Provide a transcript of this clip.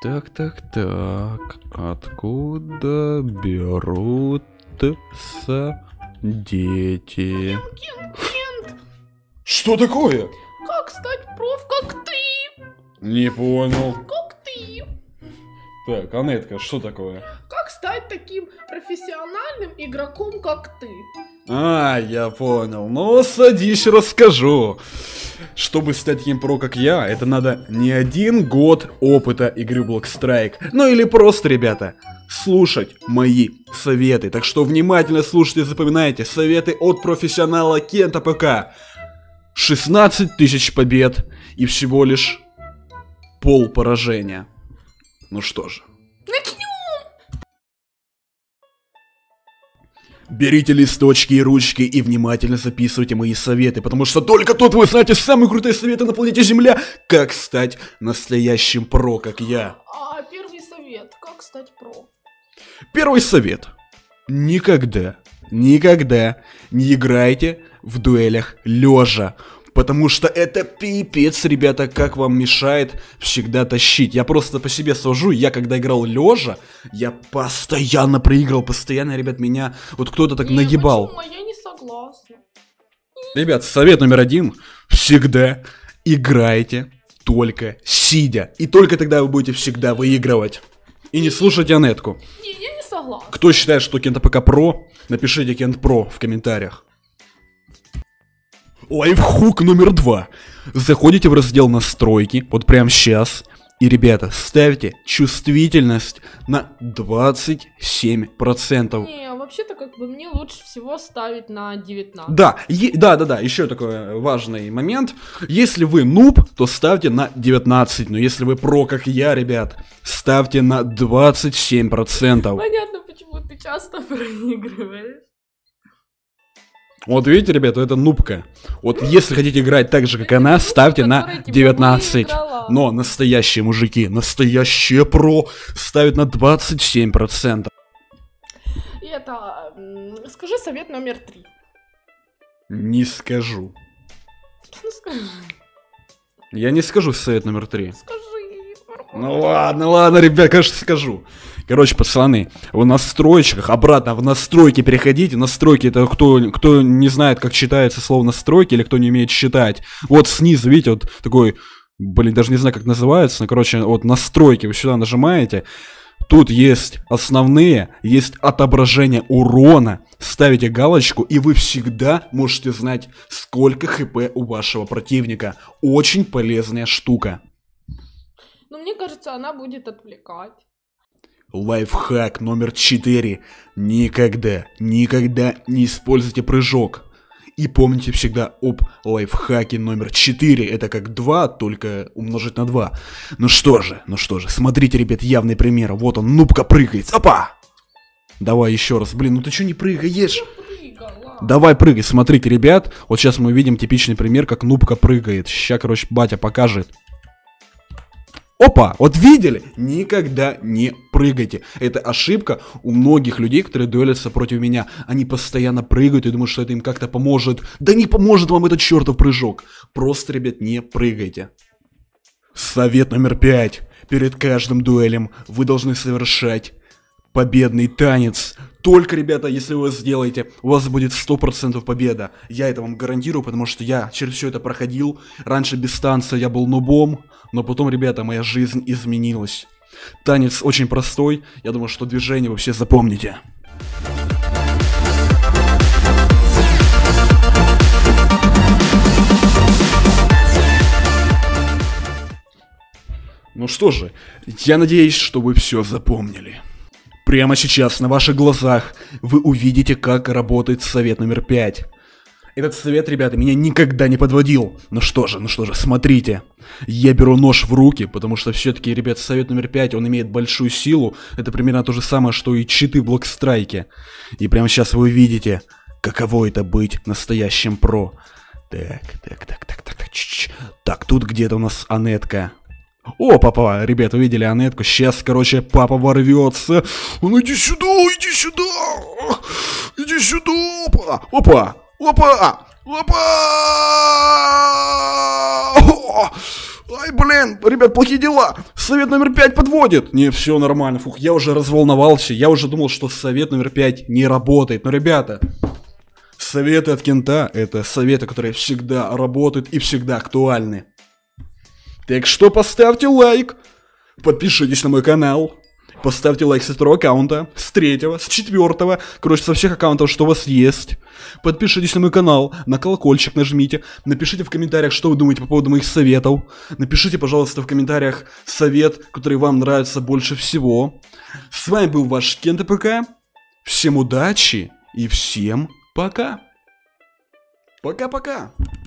Так. Откуда берутся дети? Кент, Что такое? как стать проф, как ты? Не понял. Как ты? Так, Анетка, что такое? Как стать таким профессиональным игроком, как ты? А, я понял. Ну, садись, расскажу. Чтобы стать таким про, как я, это надо не 1 год опыта игры Blockstrike. Ну или просто, ребята, слушать мои советы. Так что внимательно слушайте и запоминайте советы от профессионала Кента ПК. 16 тысяч побед и всего лишь пол поражения. Ну что же. Начнем! Берите листочки и ручки и внимательно записывайте мои советы, потому что только тут вы знаете самые крутые советы на планете Земля, как стать настоящим про, как я. А первый совет, как стать про? Первый совет. Никогда не играйте в дуэлях лежа. Потому что это пипец, ребята, как вам мешает всегда тащить. Я просто по себе сужу, я когда играл лежа, я постоянно проигрывал, постоянно, ребят, меня вот кто-то так нагибал. Почему? Я не согласна. Ребят, совет номер 1. Всегда играйте только сидя. И только тогда вы будете всегда выигрывать. И не слушайте Анетку. Не, я не согласна. Кто считает, что Кента ПК Про, напишите Кент Про в комментариях. Лайфхук номер 2. Заходите в раздел настройки, вот прямо сейчас. И, ребята, ставьте чувствительность на 27%. Не, вообще-то как бы мне лучше всего ставить на 19. Да, еще такой важный момент. Если вы нуб, то ставьте на 19. Но если вы про, как я, ребят, ставьте на 27%. Понятно, почему ты часто проигрываешь. Вот видите, ребята, это нубка. Вот если хотите играть так же, как она, ставьте на 19. Но настоящие мужики, настоящие про, ставят на 27%. И это... Скажи совет номер 3. Не скажу. Ну скажи. Я не скажу совет номер 3. Скажи. Ну ладно, ребят, конечно, скажу. Короче, пацаны, в настроечках, обратно в настройки переходите. Настройки, это кто не знает, как читается слово настройки, или кто не умеет считать. Вот снизу, видите, вот такой, блин, даже не знаю, как называется. Но, короче, вот настройки, вы сюда нажимаете. Тут есть основные, есть отображение урона. Ставите галочку, и вы всегда можете знать, сколько хп у вашего противника. Очень полезная штука. Но мне кажется, она будет отвлекать. Лайфхак номер 4. Никогда не используйте прыжок. И помните всегда об лайфхаке номер 4. Это как 2, только умножить на 2. Ну что же, смотрите, ребят, явный пример. Вот он, нубка прыгает. Опа! Давай еще раз. Блин, ну ты что не прыгаешь? Давай прыгай, смотрите, ребят. Вот сейчас мы увидим типичный пример, как нубка прыгает. Сейчас, короче, батя покажет. Опа, вот видели? Никогда не прыгайте. Это ошибка у многих людей, которые дуэлятся против меня. Они постоянно прыгают и думают, что это им как-то поможет. Да не поможет вам этот чертов прыжок. Просто, ребят, не прыгайте. Совет номер 5. Перед каждым дуэлем вы должны совершать победный танец. Только, ребята, если вы сделаете, у вас будет 100% победа. Я это вам гарантирую, потому что я через все это проходил. Раньше без танца я был нубом, но потом, ребята, моя жизнь изменилась. Танец очень простой, я думаю, что движение вы все запомните. Ну что же, я надеюсь, что вы все запомнили. Прямо сейчас на ваших глазах вы увидите, как работает совет номер 5. Этот совет, ребята, меня никогда не подводил. Ну что же, смотрите. Я беру нож в руки, потому что все-таки, ребят, совет номер 5, он имеет большую силу. Это примерно то же самое, что и читы в Блокстрайке. И прямо сейчас вы увидите, каково это быть настоящим про. Так, тут где-то у нас Анетка. О, папа, ребята, увидели Анетку. Сейчас, короче, папа ворвется. Ну иди сюда, иди сюда. Иди сюда, опа. Опа, опа, опа. Ай, блин, ребят, плохие дела. Совет номер 5 подводит. Не, все нормально. Фух, я уже разволновался. Я уже думал, что совет номер 5 не работает. Но, ребята, советы от Кента — это советы, которые всегда работают и всегда актуальны. Так что поставьте лайк, подпишитесь на мой канал, поставьте лайк со второго аккаунта, с третьего, с четвертого, короче, со всех аккаунтов, что у вас есть. Подпишитесь на мой канал, на колокольчик нажмите, напишите в комментариях, что вы думаете по поводу моих советов. Напишите, пожалуйста, в комментариях совет, который вам нравится больше всего. С вами был ваш Кент АПК. Всем удачи и всем пока. Пока-пока.